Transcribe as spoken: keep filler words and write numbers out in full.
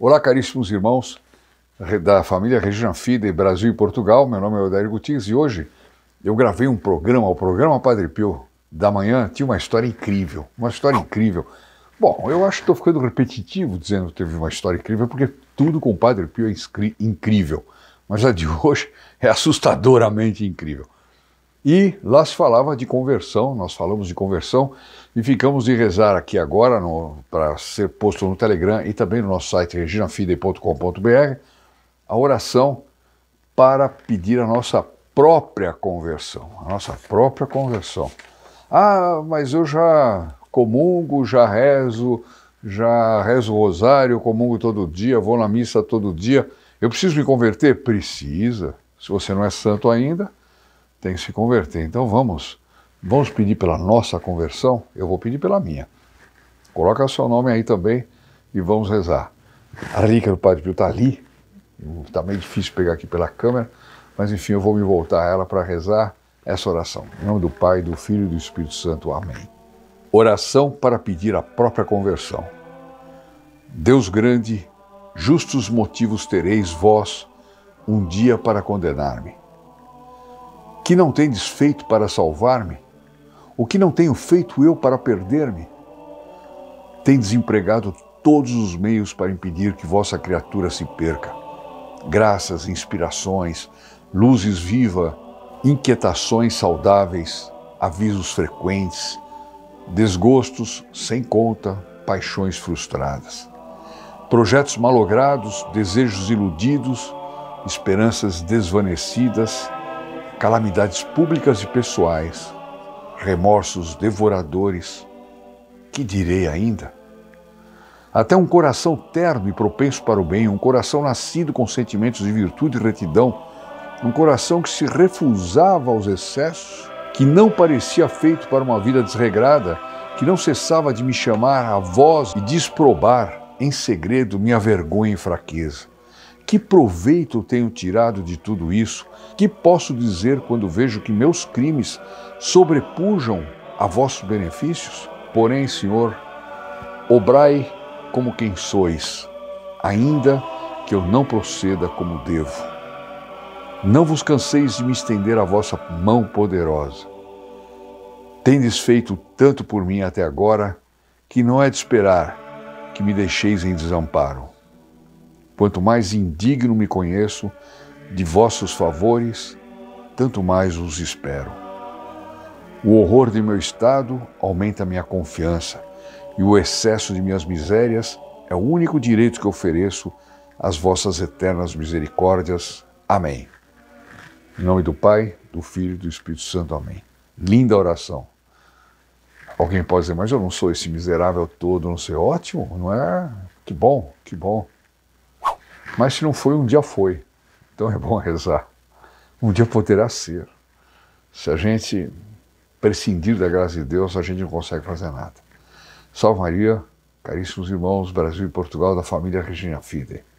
Olá, caríssimos irmãos da família Regina Fidei, Brasil e Portugal. Meu nome é Odair Gutierrez e hoje eu gravei um programa, o programa Padre Pio da manhã. Tinha uma história incrível, uma história incrível. Bom, eu acho que estou ficando repetitivo dizendo que teve uma história incrível, porque tudo com o Padre Pio é incrível, mas a de hoje é assustadoramente incrível. E lá se falava de conversão, nós falamos de conversão e ficamos de rezar aqui agora para ser posto no Telegram e também no nosso site regina fidei ponto com ponto br a oração para pedir a nossa própria conversão, a nossa própria conversão. Ah, mas eu já comungo, já rezo, já rezo o rosário, comungo todo dia, vou na missa todo dia. Eu preciso me converter? Precisa. Se você não é santo ainda, tem que se converter. Então vamos, vamos pedir pela nossa conversão. Eu vou pedir pela minha. Coloca o seu nome aí também e vamos rezar. A reliquia do Padre Pio está ali. Está meio difícil pegar aqui pela câmera, mas enfim, eu vou me voltar a ela para rezar essa oração. Em nome do Pai, do Filho e do Espírito Santo. Amém. Oração para pedir a própria conversão. Deus grande, justos motivos tereis vós um dia para condenar-me. Que não tendes feito para salvar-me? O que não tenho feito eu para perder-me? Tendes empregado todos os meios para impedir que vossa criatura se perca. Graças, inspirações, luzes vivas, inquietações saudáveis, avisos frequentes, desgostos sem conta, paixões frustradas, projetos malogrados, desejos iludidos, esperanças desvanecidas, calamidades públicas e pessoais, remorsos devoradores. Que direi ainda? Até um coração terno e propenso para o bem, um coração nascido com sentimentos de virtude e retidão, um coração que se refusava aos excessos, que não parecia feito para uma vida desregrada, que não cessava de me chamar à voz e desprobar em segredo minha vergonha e fraqueza. Que proveito tenho tirado de tudo isso? Que posso dizer quando vejo que meus crimes sobrepujam a vossos benefícios? Porém, Senhor, obrai como quem sois, ainda que eu não proceda como devo. Não vos canseis de me estender a vossa mão poderosa. Tendes feito tanto por mim até agora, que não é de esperar que me deixeis em desamparo. Quanto mais indigno me conheço de vossos favores, tanto mais os espero. O horror de meu estado aumenta minha confiança, e o excesso de minhas misérias é o único direito que ofereço às vossas eternas misericórdias. Amém. Em nome do Pai, do Filho e do Espírito Santo. Amém. Linda oração. Alguém pode dizer, mas eu não sou esse miserável todo, não sei. Ótimo, não é? Que bom, que bom. Mas se não foi, um dia foi. Então é bom rezar. Um dia poderá ser. Se a gente prescindir da graça de Deus, a gente não consegue fazer nada. Salve Maria, caríssimos irmãos, Brasil e Portugal, da família Regina Fidei.